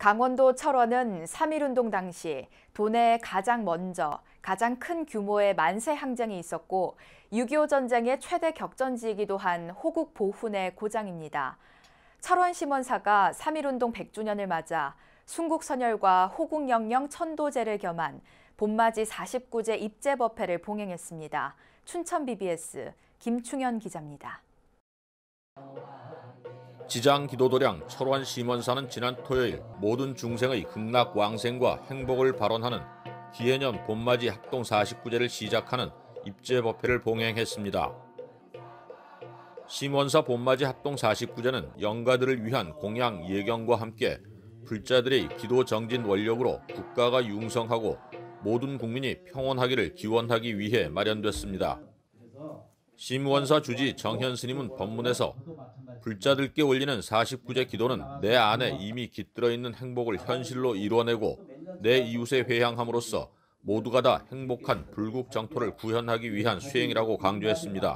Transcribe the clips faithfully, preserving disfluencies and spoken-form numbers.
강원도 철원은 삼일운동 당시 도내에 가장 먼저 가장 큰 규모의 만세 항쟁이 있었고 육이오 전쟁의 최대 격전지이기도 한 호국 보훈의 고장입니다. 철원 심원사가 삼일운동 백 주년을 맞아 순국선열과 호국영령 천도제를 겸한 봄맞이 사십구 제 입제법회를 봉행했습니다. 춘천 비비에스 김충현 기자입니다. 지장 기도도량 철원 심원사는 지난 토요일 모든 중생의 극락왕생과 행복을 발언하는 기해년 봄맞이 합동 사십구 제를 시작하는 입제법회를 봉행했습니다. 심원사 봄맞이 합동 사십구 제는 영가들을 위한 공양 예경과 함께 불자들의 기도 정진 원력으로 국가가 융성하고 모든 국민이 평온하기를 기원하기 위해 마련됐습니다. 심원사 주지 정현 스님은 법문에서 불자들께 올리는 사십구 제 기도는 내 안에 이미 깃들어 있는 행복을 현실로 이루어내고 내 이웃에 회향함으로써 모두가 다 행복한 불국 정토를 구현하기 위한 수행이라고 강조했습니다.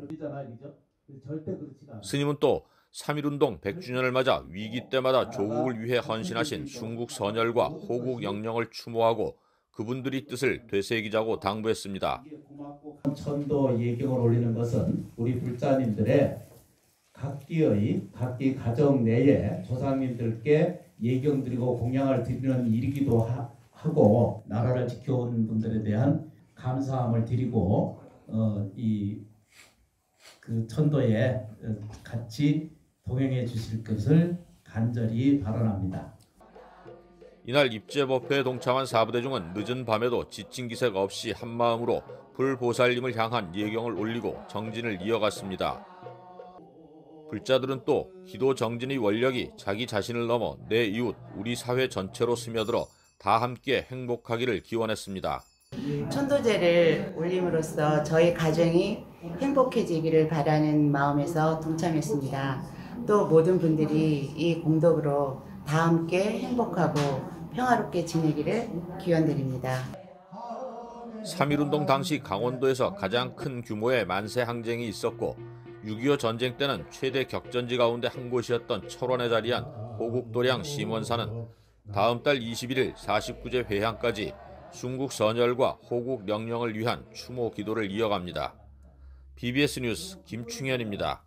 스님은 또 삼일운동 백 주년을 맞아 위기 때마다 조국을 위해 헌신하신 순국선열과 호국영령을 추모하고 그분들의 뜻을 되새기자고 당부했습니다. 천도 예경을 올리는 것은 우리 불자님들의 각기의 각기 가정 내에 조상님들께 예경 드리고 공양을 드리는 일이기도 하, 하고 나라를 지켜온 분들에 대한 감사함을 드리고 어, 이 그 천도에 같이 동행해 주실 것을 간절히 발언합니다. 이날 입제법회에 동참한 사부대중은 늦은 밤에도 지친 기색 없이 한마음으로 불보살님을 향한 예경을 올리고 정진을 이어갔습니다. 불자들은 또 기도 정진의 원력이 자기 자신을 넘어 내 이웃, 우리 사회 전체로 스며들어 다 함께 행복하기를 기원했습니다. 천도제를 올림으로써 저희 가정이 행복해지기를 바라는 마음에서 동참했습니다. 또 모든 분들이 이 공덕으로 다 함께 행복하고 평화롭게 지내기를 기원드립니다. 삼일운동 당시 강원도에서 가장 큰 규모의 만세 항쟁이 있었고 육이오 전쟁 때는 최대 격전지 가운데 한 곳이었던 철원에 자리한 호국도량 심원사는 다음 달 이십일 일 사십구 제 회향까지 순국선열과 호국영령을 위한 추모 기도를 이어갑니다. 비비에스 뉴스 김충현입니다.